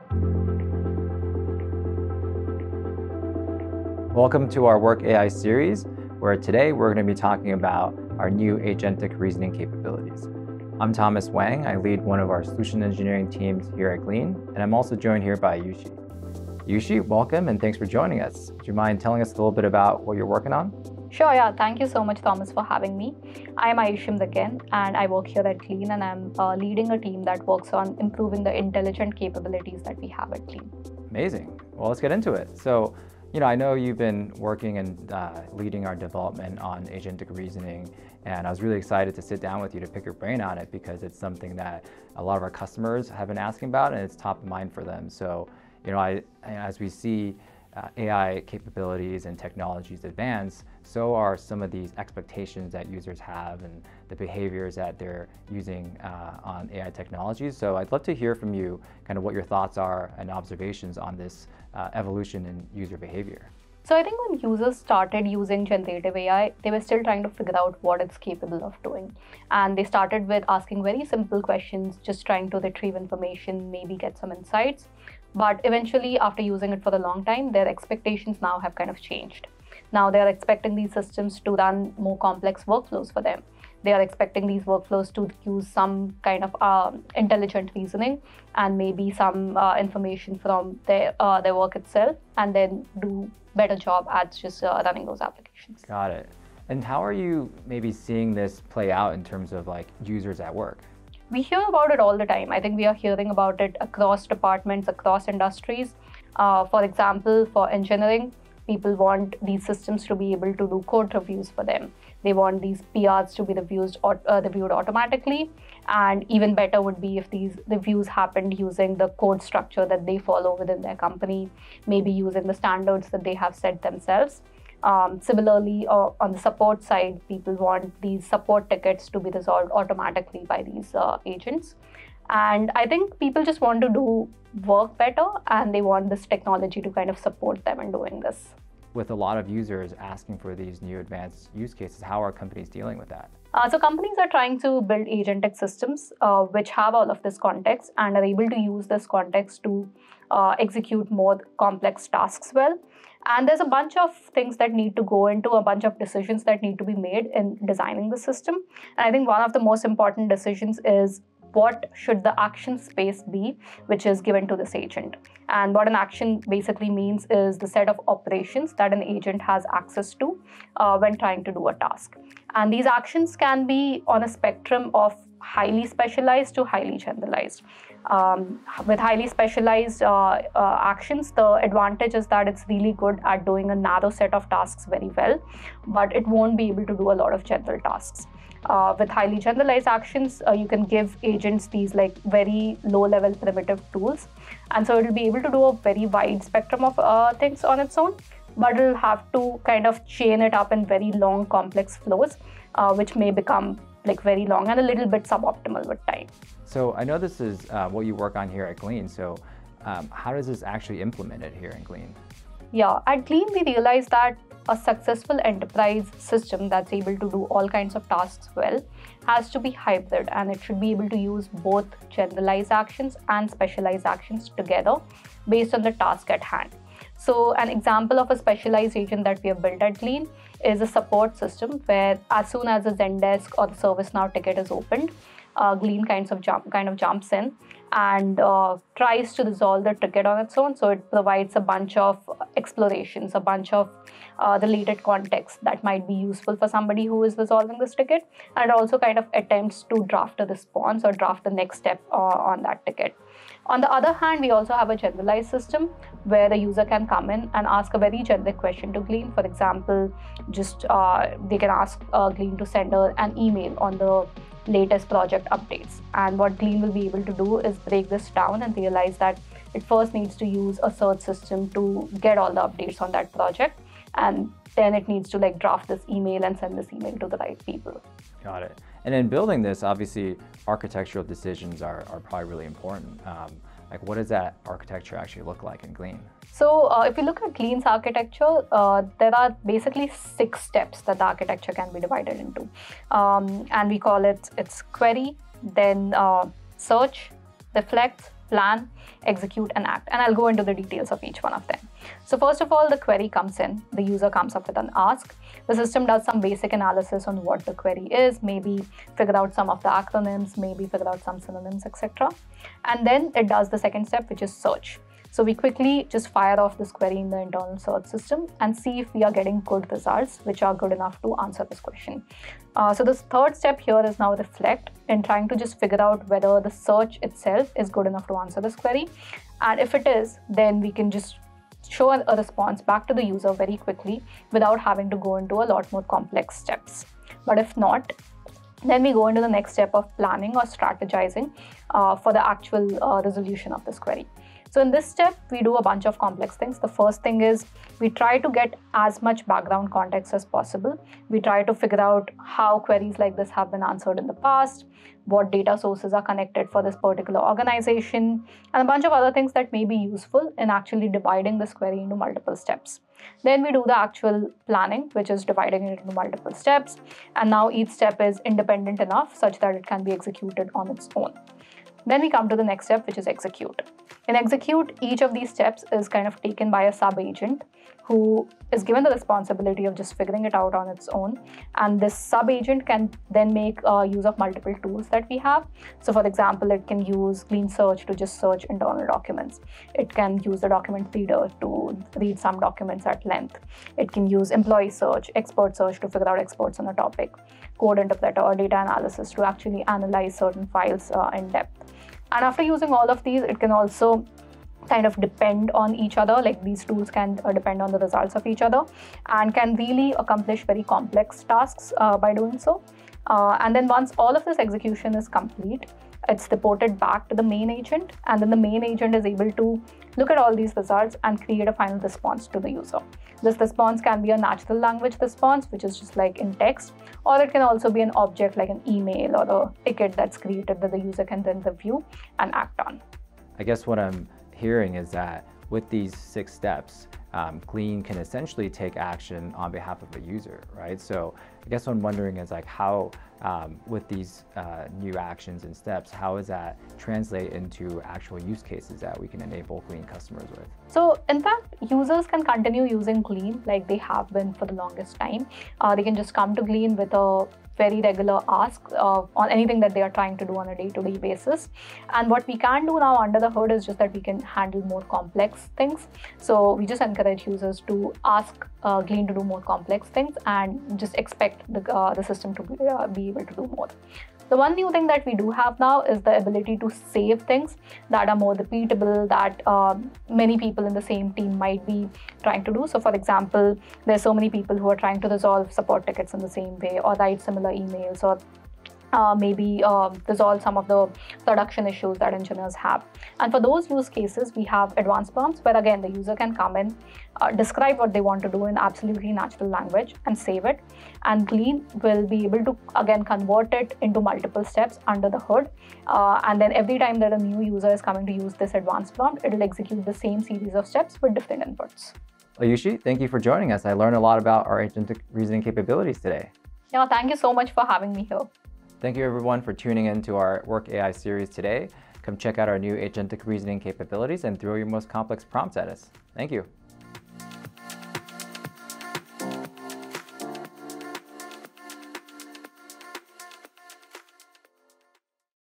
Welcome to our Work AI series, where today we're going to be talking about our new agentic reasoning capabilities. I'm Thomas Wang. I lead one of our solution engineering teams here at Glean, and I'm also joined here by Yushi. Yushi, welcome and thanks for joining us. Do you mind telling us a little bit about what you're working on? Sure, yeah. Thank you so much, Thomas, for having me. I'm Ayushim again, and I work here at Glean, and I'm leading a team that works on improving the intelligent capabilities that we have at Glean. Amazing. Well, let's get into it. So, I know you've been working and leading our development on agentic reasoning, and I was really excited to sit down with you to pick your brain on it because it's something that a lot of our customers have been asking about, and it's top of mind for them. So, as we see AI capabilities and technologies advance, so are some of these expectations that users have and the behaviors that they're using on AI technologies. So I'd love to hear from you kind of what your thoughts are and observations on this evolution in user behavior. So I think when users started using generative AI, they were still trying to figure out what it's capable of doing. And they started with asking very simple questions, just trying to retrieve information, maybe get some insights. But eventually, after using it for a long time, their expectations now have kind of changed. Now they're expecting these systems to run more complex workflows for them. They are expecting these workflows to use some kind of intelligent reasoning and maybe some information from their work itself, and then do better job at just running those applications. Got it. And how are you maybe seeing this play out in terms of like users at work? We hear about it all the time. I think we are hearing about it across departments, across industries. For example, for engineering, people want these systems to be able to do code reviews for them. They want these PRs to be reviewed automatically. And even better would be if these reviews happened using the code structure that they follow within their company, maybe using the standards that they have set themselves. Similarly, on the support side, people want these support tickets to be resolved automatically by these agents. And I think people just want to do work better, and they want this technology to kind of support them in doing this. With a lot of users asking for these new advanced use cases, how are companies dealing with that? So companies are trying to build agentic systems which have all of this context and are able to use this context to execute more complex tasks well. And there's a bunch of things that need to go into, a bunch of decisions that need to be made in designing the system. And I think one of the most important decisions is what should the action space be, which is given to this agent. And what an action basically means is the set of operations that an agent has access to when trying to do a task. And these actions can be on a spectrum of highly specialized to highly generalized. With highly specialized actions, the advantage is that it's really good at doing a narrow set of tasks very well, but it won't be able to do a lot of general tasks. With highly generalized actions, you can give agents these like very low-level primitive tools, and so it'll be able to do a very wide spectrum of things on its own, but it'll have to kind of chain it up in very long, complex flows, which may become like very long and a little bit suboptimal with time. So I know this is what you work on here at Glean. So how does this actually implement it here in Glean? Yeah, at Glean, we realized that a successful enterprise system that's able to do all kinds of tasks well has to be hybrid, and it should be able to use both generalized actions and specialized actions together based on the task at hand. So an example of a specialized agent that we have built at Glean is a support system where as soon as a Zendesk or the ServiceNow ticket is opened, Glean kind of jumps in and tries to resolve the ticket on its own. So it provides a bunch of explorations, a bunch of related context that might be useful for somebody who is resolving this ticket. And it also kind of attempts to draft a response or draft the next step on that ticket. On the other hand, we also have a generalized system where the user can come in and ask a very generic question to Glean. For example, just they can ask Glean to send an email on the latest project updates. And what Glean will be able to do is break this down and realize that it first needs to use a search system to get all the updates on that project. And then it needs to like draft this email and send this email to the right people. Got it. And in building this, obviously, architectural decisions are probably really important. Like, what does that architecture actually look like in Glean? So if you look at Glean's architecture, there are basically 6 steps that the architecture can be divided into. And we call it's query, then search, reflect, plan, execute, and act. And I'll go into the details of each one of them. So first of all, the query comes in. The user comes up with an ask. The system does some basic analysis on what the query is, maybe figure out some of the acronyms, maybe figure out some synonyms, etc. And then it does the second step, which is search. So we quickly just fire off this query in the internal search system and see if we are getting good results, which are good enough to answer this question. So this third step here is now reflect in trying to just figure out whether the search itself is good enough to answer this query. And if it is, then we can just show a response back to the user very quickly without having to go into a lot more complex steps. But if not, then we go into the next step of planning or strategizing for the actual resolution of this query. So in this step, we do a bunch of complex things. The first thing is we try to get as much background context as possible. We try to figure out how queries like this have been answered in the past, what data sources are connected for this particular organization, and a bunch of other things that may be useful in actually dividing this query into multiple steps. Then we do the actual planning, which is dividing it into multiple steps. And now each step is independent enough such that it can be executed on its own. Then we come to the next step, which is execute. In execute, each of these steps is kind of taken by a sub-agent who is given the responsibility of just figuring it out on its own. And this sub-agent can then make use of multiple tools that we have. So for example, it can use Glean search to just search internal documents. It can use the document reader to read some documents at length. It can use employee search, expert search to figure out experts on a topic, code interpreter or data analysis to actually analyze certain files in depth. And after using all of these, it can also kind of depend on each other, like these tools can depend on the results of each other and can really accomplish very complex tasks by doing so. And then once all of this execution is complete, it's reported back to the main agent, and then the main agent is able to look at all these results and create a final response to the user. This response can be a natural language response, which is just like in text, or it can also be an object like an email or a ticket that's created that the user can then review and act on. I guess what I'm hearing is that with these 6 steps, Glean can essentially take action on behalf of a user, right? So I guess what I'm wondering is like how, with these new actions and steps, how does that translate into actual use cases that we can enable Glean customers with? So in fact, users can continue using Glean like they have been for the longest time. They can just come to Glean with a very regular ask on anything that they are trying to do on a day-to-day basis. And what we can do now under the hood is just that we can handle more complex things. So we just encourage users to ask Glean to do more complex things and just expect the system to be able to do more. The one new thing that we do have now is the ability to save things that are more repeatable, that many people in the same team might be trying to do. So for example, there's so many people who are trying to resolve support tickets in the same way or write similar emails or maybe resolve some of the production issues that engineers have. And for those use cases, we have advanced prompts where again, the user can come in, describe what they want to do in absolutely natural language and save it. And Glean will be able to again convert it into multiple steps under the hood. And then every time that a new user is coming to use this advanced prompt, it will execute the same series of steps with different inputs. Ayushi, thank you for joining us. I learned a lot about our agentic reasoning capabilities today. Yeah, thank you so much for having me here. Thank you everyone for tuning in to our Work AI series today. Come check out our new agentic reasoning capabilities and throw your most complex prompts at us. Thank you.